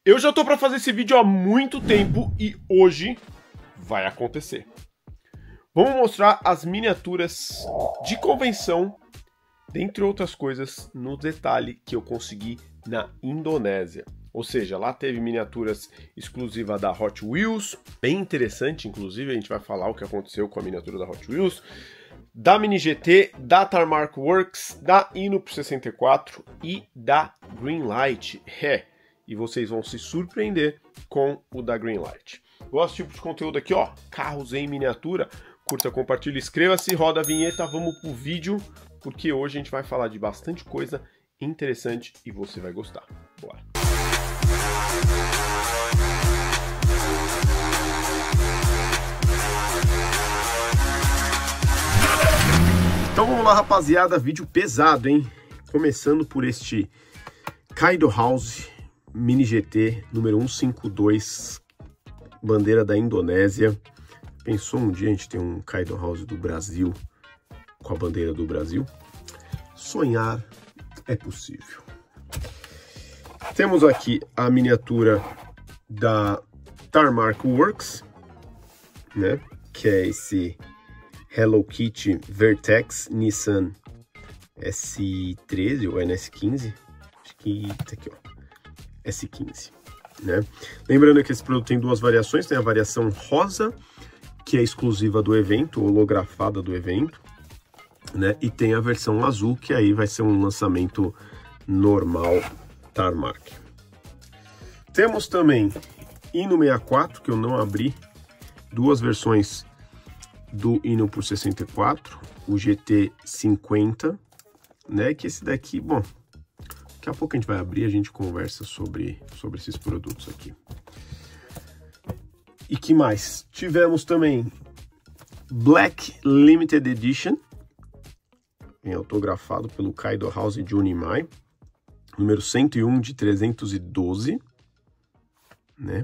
Eu já tô para fazer esse vídeo há muito tempo e hoje vai acontecer. Vamos mostrar as miniaturas de convenção, dentre outras coisas, no detalhe que eu consegui na Indonésia. Ou seja, lá teve miniaturas exclusivas da Hot Wheels, bem interessante, inclusive, a gente vai falar o que aconteceu com a miniatura da Hot Wheels, da Mini GT, da Tarmac Works, da Hino por 64 e da Greenlight. E vocês vão se surpreender com o da Greenlight. Gosto desse tipo de conteúdo aqui, ó, carros em miniatura. Curta, compartilha, inscreva-se, roda a vinheta, vamos pro vídeo, porque hoje a gente vai falar de bastante coisa interessante e você vai gostar. Bora! Então vamos lá, rapaziada, vídeo pesado, hein? Começando por este Kaido House Mini GT número 152, bandeira da Indonésia. Pensou um dia a gente ter um Kaido House do Brasil com a bandeira do Brasil? Sonhar é possível. Temos aqui a miniatura da Tarmac Works, né? Que é esse Hello Kitty Vertex Nissan S13 ou NS15. Acho que tá aqui, ó. S15, né? Lembrando que esse produto tem duas variações, tem a variação rosa, que é exclusiva do evento, holografada do evento, né? E tem a versão azul, que aí vai ser um lançamento normal Tarmac. Temos também Hino 64, que eu não abri, duas versões do Hino por 64, o GT 50, né? Que esse daqui, bom, daqui a pouco a gente vai abrir, a gente conversa sobre esses produtos aqui. E que mais? Tivemos também Black Limited Edition, autografado pelo Kaido House de Unimai, número 101 de 312, né?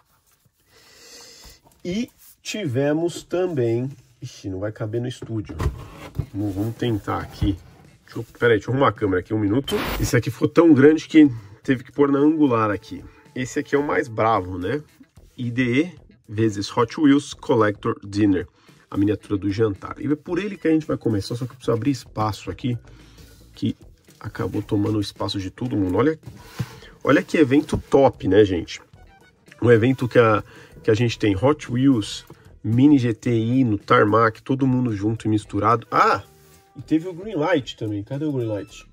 E tivemos também, ixi, não vai caber no estúdio, vamos tentar aqui. Peraí, deixa eu arrumar a câmera aqui um minuto. Esse aqui ficou tão grande que teve que pôr na angular aqui. Esse aqui é o mais bravo, né? IDE vezes Hot Wheels Collector Dinner, a miniatura do jantar. E é por ele que a gente vai começar, só que eu preciso abrir espaço aqui, que acabou tomando o espaço de todo mundo. Olha que evento top, né, gente? Um evento que a gente tem Hot Wheels, Mini GTI, no Tarmac, todo mundo junto e misturado. Ah! E teve o Greenlight também. Cadê o Greenlight?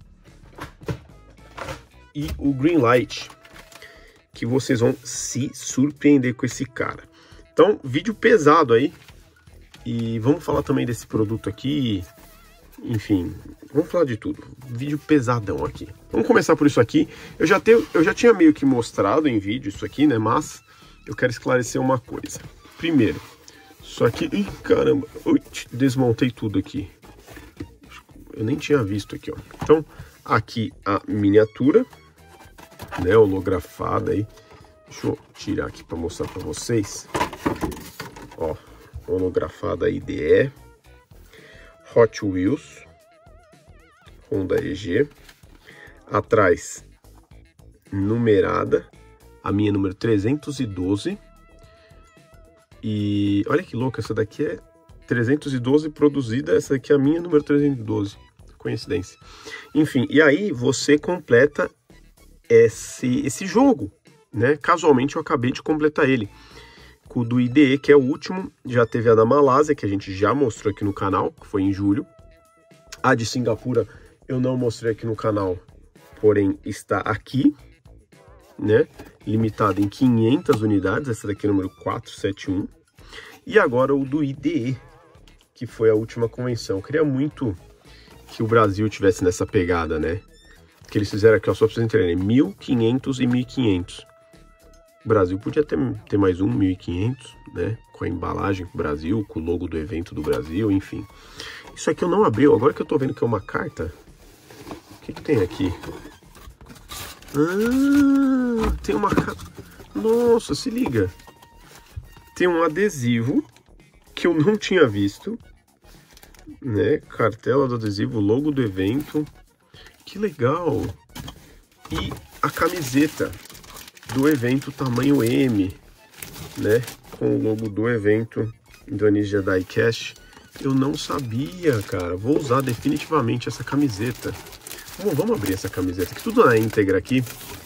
E o Greenlight, que vocês vão se surpreender com esse cara. Então, vídeo pesado aí. E vamos falar também desse produto aqui. Enfim, vamos falar de tudo. Vídeo pesadão aqui. Vamos começar por isso aqui. Eu já tinha meio que mostrado em vídeo isso aqui, né? Mas eu quero esclarecer uma coisa. Primeiro, isso aqui... Ih, caramba! Ui, desmontei tudo aqui. Eu nem tinha visto aqui, ó. Então, aqui a miniatura, né, holografada aí. Deixa eu tirar aqui para mostrar para vocês. Ó, holografada IDE, Hot Wheels, Honda EG. Atrás, numerada, a minha número 312. E olha que louco, essa daqui é 312 produzida, essa aqui é a minha número 312, coincidência. Enfim, e aí você completa esse jogo, né? Casualmente eu acabei de completar ele com o do IDE, que é o último. Já teve a da Malásia, que a gente já mostrou aqui no canal, que foi em julho. A de Singapura eu não mostrei aqui no canal, porém está aqui, né? Limitada em 500 unidades, essa daqui é o número 471. E agora o do IDE, que foi a última convenção. Eu queria muito que o Brasil tivesse nessa pegada, né? Que eles fizeram aqui, ó, só pra vocês entenderem, 1.500 e 1.500. O Brasil podia ter mais um 1.500, né? Com a embalagem do Brasil, com o logo do evento do Brasil, enfim. Isso aqui eu não abri, agora que eu tô vendo que é uma carta. O que tem aqui? Ah, tem uma carta. Nossa, se liga. Tem um adesivo que eu não tinha visto, né? Cartela do adesivo, logo do evento. Que legal! E a camiseta do evento tamanho M, né? Com o logo do evento Indonesia Diecast. Eu não sabia, cara. Vou usar definitivamente essa camiseta. Vamos abrir essa camiseta aqui. Tudo na íntegra aqui.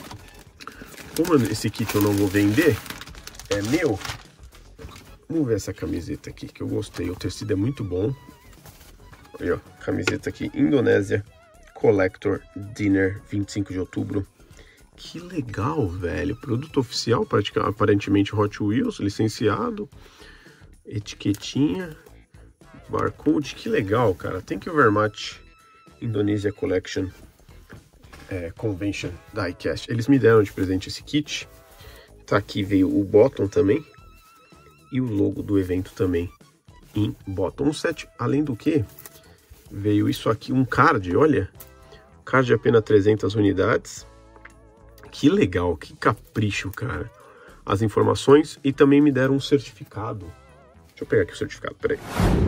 Como esse kit eu não vou vender, é meu. Vamos ver essa camiseta aqui, que eu gostei. O tecido é muito bom. Aí, ó. Camiseta aqui, Indonesia Collector Dinner, 25 de outubro. Que legal, velho. Produto oficial, aparentemente Hot Wheels, licenciado. Etiquetinha. Barcode, que legal, cara. Thank you very much. Indonesia Collection Convention Diecast. Eles me deram de presente esse kit. Tá aqui, veio o bottom também. E o logo do evento também em bottom set. Além do que, veio isso aqui, um card, olha. Card de apenas 300 unidades. Que legal, que capricho, cara. As informações e também me deram um certificado. Deixa eu pegar aqui o certificado, peraí.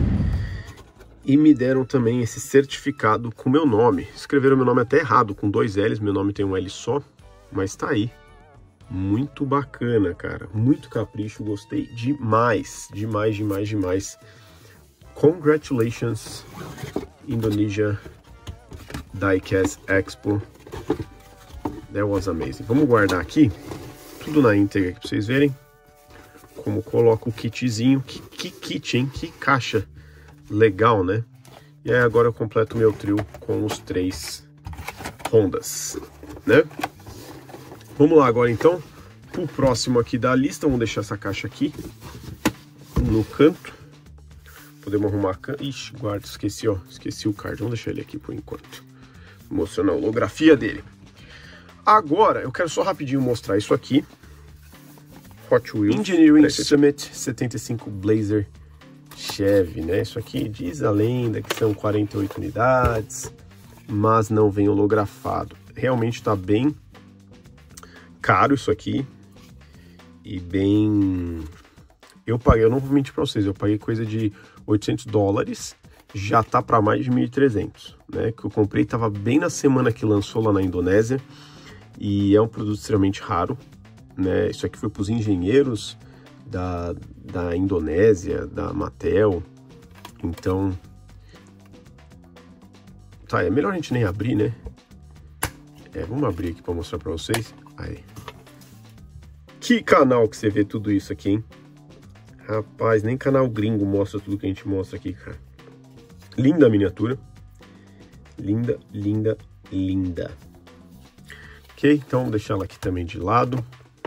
E me deram também esse certificado com meu nome. Escreveram meu nome até errado, com 2 L's. Meu nome tem um L só, mas tá aí. Muito bacana, cara. Muito capricho, gostei demais. Demais, demais, demais. Congratulations, Indonesia Diecast Expo. That was amazing. Vamos guardar aqui. Tudo na íntegra aqui pra vocês verem. Como coloca o kitzinho. Que kit, hein? Que caixa legal, né? E aí agora eu completo meu trio com os 3 Hondas, né? Vamos lá agora então, pro próximo aqui da lista. Vamos deixar essa caixa aqui no canto. Podemos arrumar a canto. Ixi, guarda, esqueci, ó. Esqueci o card. Vamos deixar ele aqui por enquanto. Vou mostrar a holografia dele. Agora, eu quero só rapidinho mostrar isso aqui. Hot Wheels Engineering Summit 75 Blazer Chevy, né? Isso aqui diz a lenda que são 48 unidades, mas não vem holografado. Realmente tá bem caro isso aqui. E bem... eu não vou mentir pra vocês, eu paguei coisa de $800. Já tá para mais de 1.300, né? Que eu comprei, tava bem na semana que lançou lá na Indonésia. E é um produto extremamente raro, né? Isso aqui foi para os engenheiros da Indonésia, da Mattel. Então, tá, é melhor a gente nem abrir, né? Vamos abrir aqui para mostrar para vocês. Aí. Que canal que você vê tudo isso aqui, hein? Rapaz, nem canal gringo mostra tudo que a gente mostra aqui, cara. Linda a miniatura. Linda, linda, linda. Ok, então vou deixar ela aqui também de lado.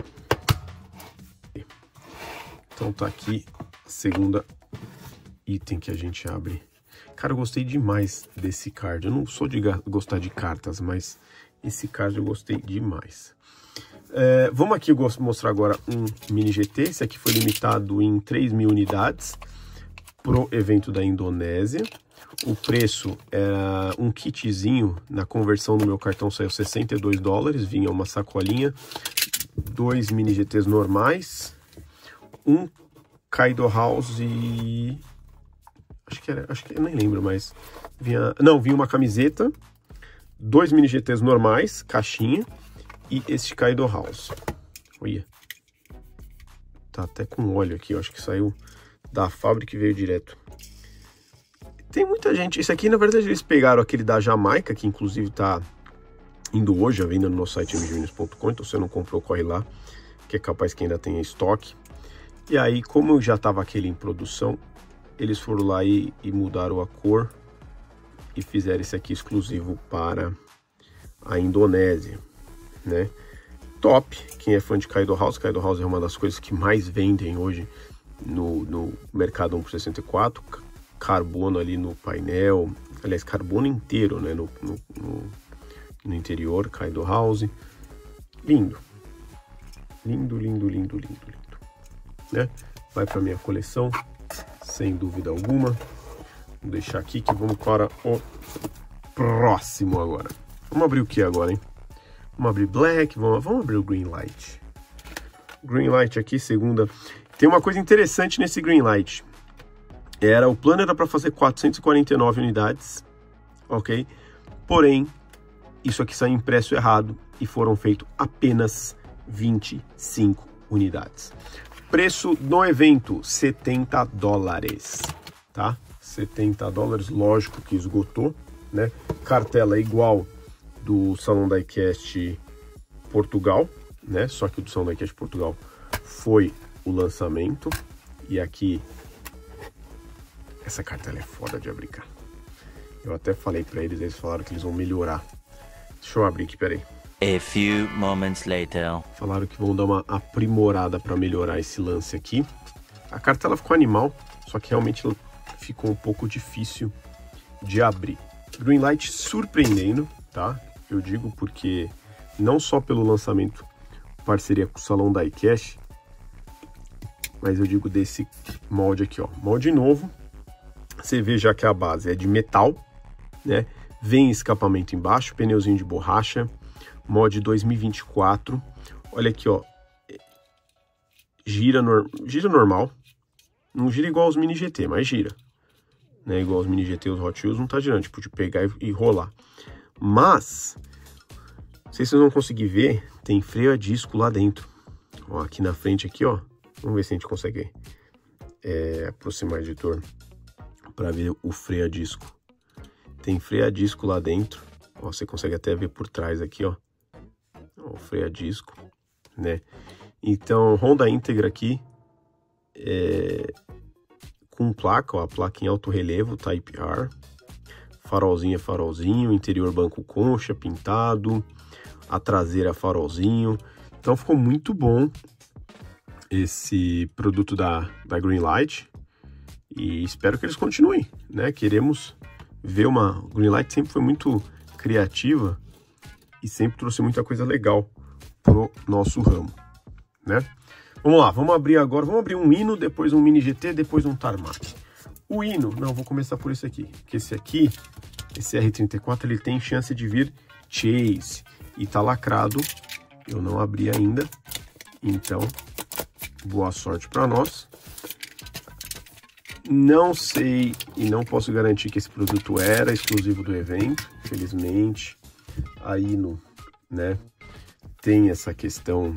Então tá aqui a segunda item que a gente abre. Cara, eu gostei demais desse card. Eu não sou de gostar de cartas, mas esse card eu gostei demais. Vamos aqui mostrar agora um mini GT. Esse aqui foi limitado em 3.000 unidades pro evento da Indonésia. O preço era um kitzinho, na conversão do meu cartão saiu $62, vinha uma sacolinha, 2 mini GTs normais, um Kaido House e... acho que eu nem lembro mais. Vinha uma camiseta, 2 mini GTs normais, caixinha, e este Kaido House. Olha. Tá até com óleo aqui, eu acho que saiu da fábrica e veio direto. Tem muita gente, esse aqui na verdade eles pegaram aquele da Jamaica, que inclusive tá indo hoje à venda no nosso site mgminis.com, então se você não comprou, corre lá, que é capaz que ainda tenha estoque. E aí, como já tava aquele em produção, eles foram lá e mudaram a cor e fizeram esse aqui exclusivo para a Indonésia, né? Top, quem é fã de Kaido House é uma das coisas que mais vendem hoje no mercado 1x64, carbono ali no painel, aliás, carbono inteiro, né, no interior, Kaido House, lindo, lindo, lindo, lindo, lindo, lindo, né, vai para minha coleção, sem dúvida alguma. Vou deixar aqui que vamos para o próximo agora. Vamos abrir o que agora, hein? Vamos abrir Black, vamos abrir o Green Light. Green Light aqui, segunda. Tem uma coisa interessante nesse Green Light. O plano era para fazer 449 unidades, ok? Porém, isso aqui saiu impresso errado e foram feitos apenas 25 unidades. Preço no evento, $70, tá? $70, lógico que esgotou, né? Cartela igual do Salão Diecast Portugal, né? Só que o do Salão Diecast Portugal foi o lançamento. E aqui, essa cartela é foda de abrir, cara. Eu até falei pra eles falaram que eles vão melhorar. Deixa eu abrir aqui, peraí. A few moments later. Falaram que vão dar uma aprimorada para melhorar esse lance aqui. A cartela ficou animal, só que realmente ficou um pouco difícil de abrir. Greenlight surpreendendo, tá? Eu digo porque não só pelo lançamento, parceria com o Salão Diecast, mas eu digo desse molde aqui, ó. Molde novo. Você vê já que a base é de metal, né? Vem escapamento embaixo, pneuzinho de borracha. Mod 2024. Olha aqui, ó. Gira normal. Não gira igual os Mini GT, mas gira. Né? Igual os Mini GT, os Hot Wheels não tá girando. Tipo, de pegar e rolar. Mas, não sei se vocês vão conseguir ver, tem freio a disco lá dentro. Ó, aqui na frente, aqui, ó. Vamos ver se a gente consegue aproximar o editor para ver o freio a disco. Tem freio a disco lá dentro. Ó, você consegue até ver por trás aqui, ó. O freio a disco, né? Então, Honda íntegra aqui, com placa, ó, a placa em alto relevo, Type R. Farolzinho é farolzinho, interior banco concha, pintado. A traseira farolzinho. Então, ficou muito bom esse produto da Greenlight. E espero que eles continuem, né? Queremos ver uma... Greenlight sempre foi muito criativa e sempre trouxe muita coisa legal pro nosso ramo, né? Vamos lá, vamos abrir agora, vamos abrir um Hino, depois um Mini GT, depois um Tarmac. O Hino, não, vou começar por esse aqui, porque esse aqui, esse R34, ele tem chance de vir Chase e tá lacrado, eu não abri ainda, então boa sorte para nós. Não sei e não posso garantir que esse produto era exclusivo do evento, infelizmente. A Hino, né, tem essa questão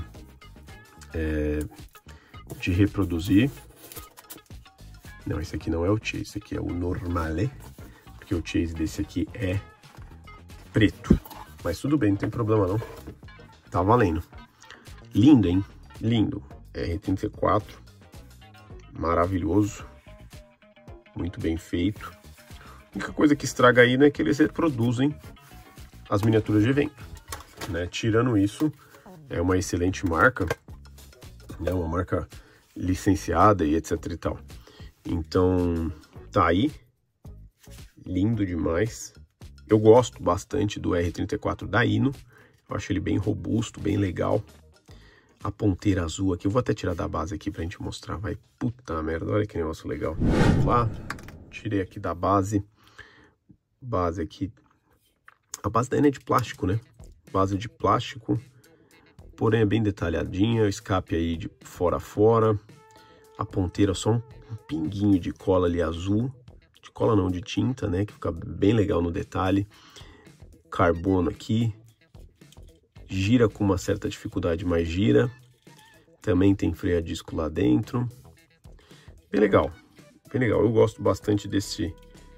de reproduzir. Não, esse aqui não é o Chase, esse aqui é o Normale, porque o Chase desse aqui é preto. Mas tudo bem, não tem problema não. Tá valendo. Lindo, hein? Lindo. R34. Maravilhoso. Muito bem feito. A única coisa que estraga aí, né, é que eles reproduzem as miniaturas de evento, né? Tirando isso, é uma excelente marca, né? Uma marca licenciada e etc e tal. Então, tá aí. Lindo demais. Eu gosto bastante do R34 da Hino. Eu acho ele bem robusto, bem legal. A ponteira azul aqui, eu vou até tirar da base aqui pra gente mostrar. Vai, puta merda, olha que negócio legal. Vamos lá, tirei aqui da base. Base aqui. A base da Hino é de plástico, né? Base de plástico. Porém é bem detalhadinha. O escape aí de fora a fora. A ponteira só um pinguinho de cola ali azul. De cola não, de tinta, né? Que fica bem legal no detalhe. Carbono aqui. Gira com uma certa dificuldade, mas gira. Também tem freio a disco lá dentro. Bem legal. Bem legal. Eu gosto bastante desse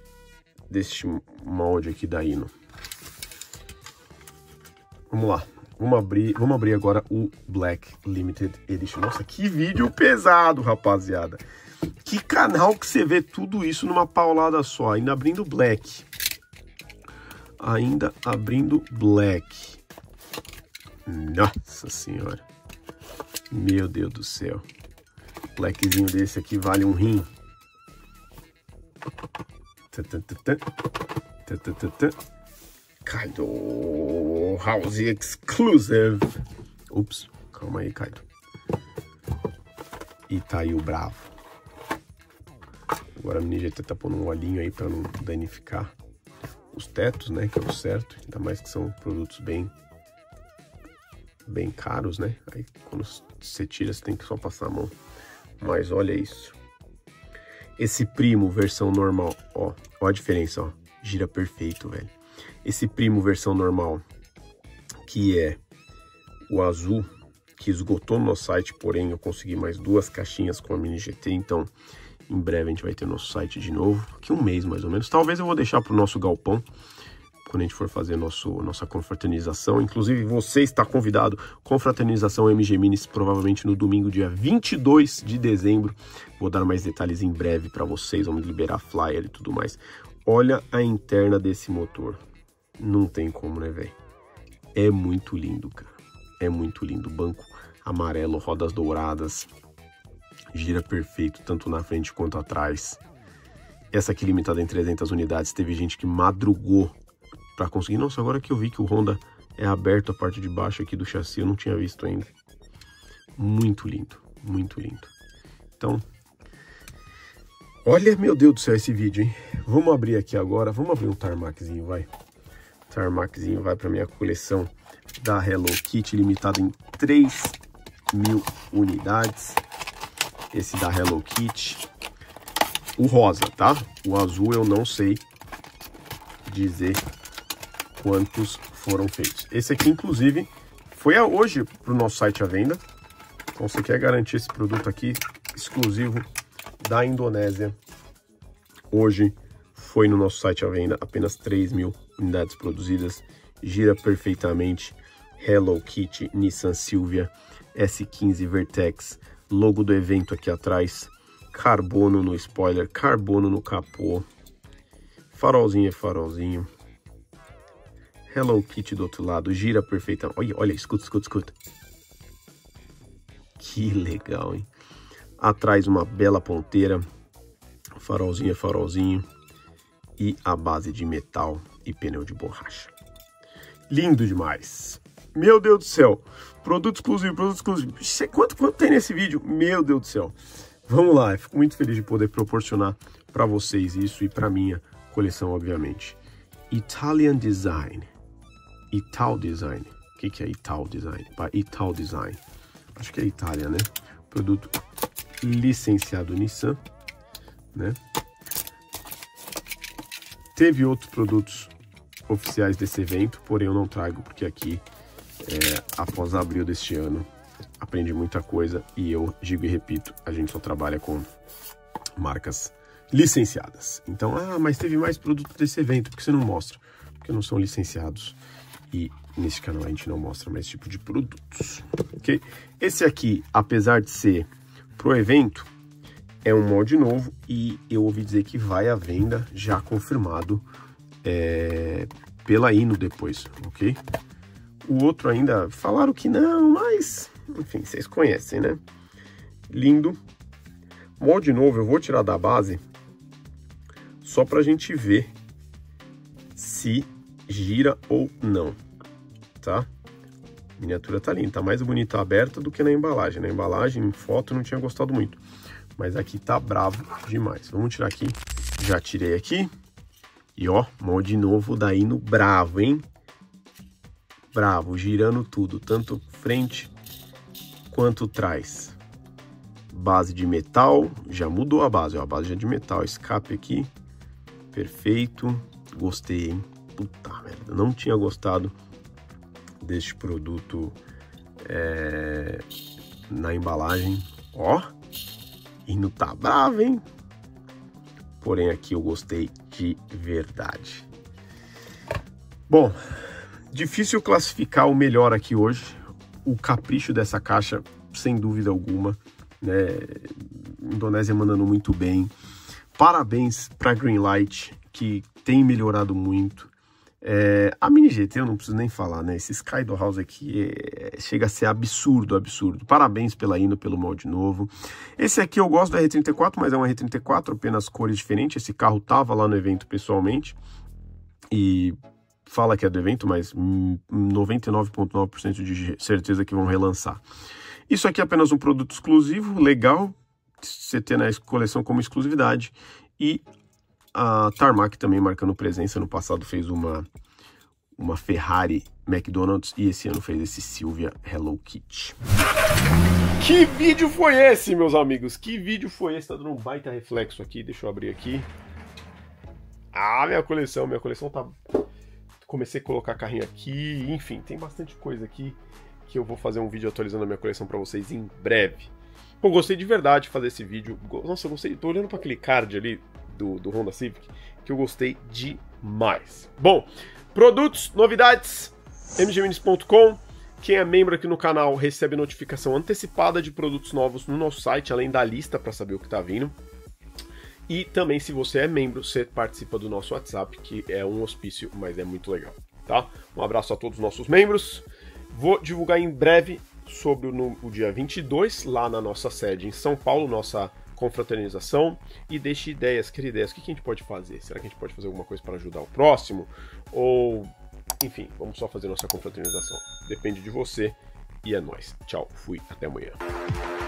molde aqui da Hino. Vamos lá. Vamos abrir agora o Black Limited Edition. Nossa, que vídeo pesado, rapaziada. Que canal que você vê tudo isso numa paulada só. Ainda abrindo Black. Ainda abrindo Black. Nossa senhora. Meu Deus do céu. Blackzinho desse aqui vale um rim. Kaido House Exclusive. Ups, calma aí, Kaido. E tá aí o bravo. Agora a Mini GT tá pondo um olhinho aí pra não danificar os tetos, né? Que é o certo. Ainda mais que são produtos bem caros, né? Aí quando você tira, você tem que só passar a mão. Mas olha isso. Esse Primo versão normal, ó a diferença, ó. Gira perfeito, velho. Esse Primo versão normal, que é o azul, que esgotou no nosso site, porém eu consegui mais 2 caixinhas com a Mini GT, então em breve a gente vai ter nosso site de novo, daqui um mês mais ou menos. Talvez eu vou deixar para o nosso galpão, quando a gente for fazer nossa confraternização. Inclusive você está convidado, confraternização MG Minis, provavelmente no domingo, dia 22 de dezembro. Vou dar mais detalhes em breve para vocês, vamos liberar flyer e tudo mais. Olha a interna desse motor, não tem como, né, velho? É muito lindo, cara, é muito lindo. Banco amarelo, rodas douradas, gira perfeito, tanto na frente quanto atrás. Essa aqui limitada em 300 unidades, teve gente que madrugou para conseguir. Nossa, agora que eu vi que o Honda é aberto a parte de baixo aqui do chassi, eu não tinha visto ainda. Muito lindo, muito lindo. Então, olha, meu Deus do céu, esse vídeo, hein? Vamos abrir aqui agora, vamos abrir um Tarmaczinho, vai. Tarmaczinho vai para minha coleção da Hello Kitty, limitado em 3.000 unidades. Esse da Hello Kitty. O rosa, tá? O azul eu não sei dizer quantos foram feitos. Esse aqui, inclusive, foi hoje para o nosso site à venda. Então, você quer garantir esse produto aqui, exclusivo da Indonésia. Hoje foi no nosso site à venda, apenas 3.000 unidades produzidas. Gira perfeitamente. Hello Kitty, Nissan Silvia, S15 Vertex, logo do evento aqui atrás. Carbono no spoiler, carbono no capô. Farolzinho é farolzinho. Hello Kitty do outro lado, gira perfeitamente. Olha, olha, escuta, escuta, escuta. Que legal, hein? Atrás uma bela ponteira. Farolzinho é farolzinho. E a base de metal e pneu de borracha. Lindo demais. Meu Deus do céu. Produto exclusivo, produto exclusivo. Quanto tem nesse vídeo? Meu Deus do céu. Vamos lá, eu fico muito feliz de poder proporcionar para vocês isso e para minha coleção, obviamente. Italian Design. Ital Design. O que é Ital Design? Ital Design. Acho que é Itália, né? Produto licenciado Nissan, né? Teve outros produtos oficiais desse evento, porém eu não trago porque aqui, após abril deste ano, aprendi muita coisa e eu digo e repito, a gente só trabalha com marcas licenciadas. Então, mas teve mais produto desse evento, por que você não mostra? Porque não são licenciados e nesse canal a gente não mostra mais esse tipo de produtos, ok? Esse aqui, apesar de ser pro evento, é um molde novo e eu ouvi dizer que vai à venda, já confirmado pela Hino depois, ok? O outro ainda falaram que não, mas enfim, vocês conhecem, né? Lindo. Molde novo, eu vou tirar da base só pra gente ver se gira ou não, tá? A miniatura tá linda, tá mais bonita aberta do que na embalagem. Na embalagem, em foto, eu não tinha gostado muito. Mas aqui tá bravo demais. Vamos tirar aqui. Já tirei aqui. E ó, molde novo da Hino bravo, hein? Bravo, girando tudo, tanto frente quanto trás. Base de metal, já mudou a base, ó, a base já de metal. Escape aqui, perfeito. Gostei, hein? Puta merda, não tinha gostado deste produto na embalagem. Ó, Hino tá bravo, hein? Porém aqui eu gostei de verdade. Bom, difícil classificar o melhor aqui hoje. O capricho dessa caixa, sem dúvida alguma, né? Indonésia mandando muito bem. Parabéns para Greenlight, que tem melhorado muito. A Mini GT eu não preciso nem falar, né? Esse Sky Dollhouse aqui chega a ser absurdo, absurdo. Parabéns pela Hino, pelo molde novo. Esse aqui eu gosto do R34, mas é um R34, apenas cores diferentes. Esse carro tava lá no evento pessoalmente e fala que é do evento, mas 99,9% de certeza que vão relançar. Isso aqui é apenas um produto exclusivo, legal, você ter na coleção como exclusividade. E a Tarmac também marcando presença. No passado fez uma Ferrari McDonald's e esse ano fez esse Silvia Hello Kitty. Que vídeo foi esse, meus amigos? Que vídeo foi esse? Tá dando um baita reflexo aqui, deixa eu abrir aqui. Minha coleção tá... Comecei a colocar carrinho aqui, enfim, tem bastante coisa aqui. que eu vou fazer um vídeo atualizando a minha coleção para vocês em breve. Pô, gostei de verdade de fazer esse vídeo. Nossa, eu gostei. Tô olhando para aquele card ali do Honda Civic, que eu gostei demais. Bom, produtos, novidades, mgminis.com. Quem é membro aqui no canal recebe notificação antecipada de produtos novos no nosso site, além da lista para saber o que está vindo. E também, se você é membro, você participa do nosso WhatsApp, que é um hospício, mas é muito legal, tá? Um abraço a todos os nossos membros. Vou divulgar em breve sobre o dia 22, lá na nossa sede em São Paulo, nossa confraternização. E deixe ideias, quer ideias, o que a gente pode fazer? Será que a gente pode fazer alguma coisa para ajudar o próximo? Ou, enfim, vamos só fazer nossa confraternização. Depende de você e é nóis. Tchau, fui, até amanhã.